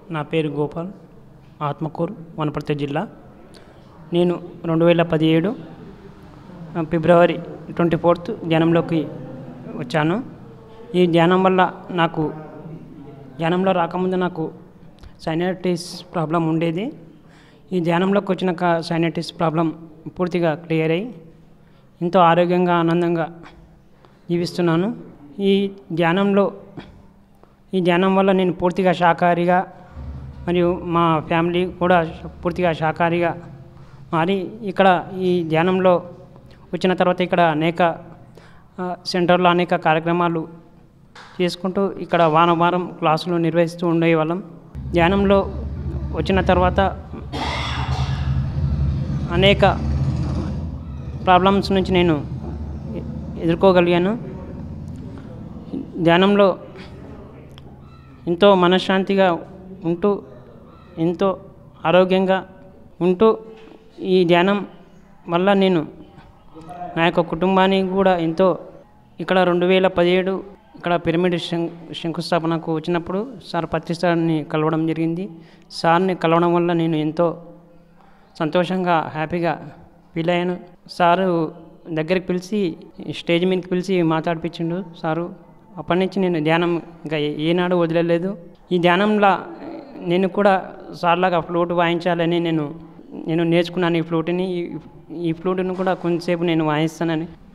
నా పేరు గోపాల్, ఆత్మకూరు, వనపర్తి జిల్లా. నేను 2017 ఫిబ్రవరి 24 ధ్యానంలోకి వచ్చాను. ఈ ధ్యానం వల్ల ధ్యానంలో రాకముందు నాకు సైనైటిస్ ప్రాబ్లం ఉండేది. ఈ ధ్యానంలోకి వచ్చినాక సైనైటిస్ ప్రాబ్లం పూర్తిగా క్లియర్ అయ్యి ఎంతో ఆరోగ్యంగా, ఆనందంగా జీవిస్తున్నాను. ఈ ధ్యానం వల్ల నేను పూర్తిగా శాకాహారిగా మరియు మా ఫ్యామిలీ కూడా పూర్తిగా శాకాహారిగా మారి ఈ ధ్యానంలో వచ్చిన తర్వాత ఇక్కడ అనేక సెంటర్లో అనేక కార్యక్రమాలు చేసుకుంటూ ఇక్కడ వారం క్లాసులు నిర్వహిస్తూ ఉండేవాళ్ళం. ధ్యానంలో వచ్చిన తర్వాత అనేక ప్రాబ్లమ్స్ నుంచి నేను ఎదుర్కోగలిగాను. ధ్యానంలో ఎంతో మనశ్శాంతిగా ఉంటూ, ఎంతో ఆరోగ్యంగా ఉంటూ, ఈ ధ్యానం వల్ల నేను నా యొక్క కుటుంబానికి కూడా ఎంతో ఇక్కడ 2017 ఇక్కడ పిరమిడ్ శంకుస్థాపనకు వచ్చినప్పుడు సార్ పత్రి సార్ని కలవడం జరిగింది. సార్ని కలవడం వల్ల నేను ఎంతో సంతోషంగా, హ్యాపీగా ఫీల్ అయ్యాను. సారు దగ్గరికి పిలిచి స్టేజ్ మీదకి పిలిచి మాట్లాడిపించిండు సారు. అప్పటి నుంచి నేను ధ్యానం ఇంకా ఏనాడు వదిలేదు. ఈ ధ్యానంలో నేను కూడా సార్లాగా ఫ్లూట్ వాయించాలని నేను నేర్చుకున్నాను. ఈ ఫ్లూట్ని కూడా కొంతసేపు నేను వాయిస్తానని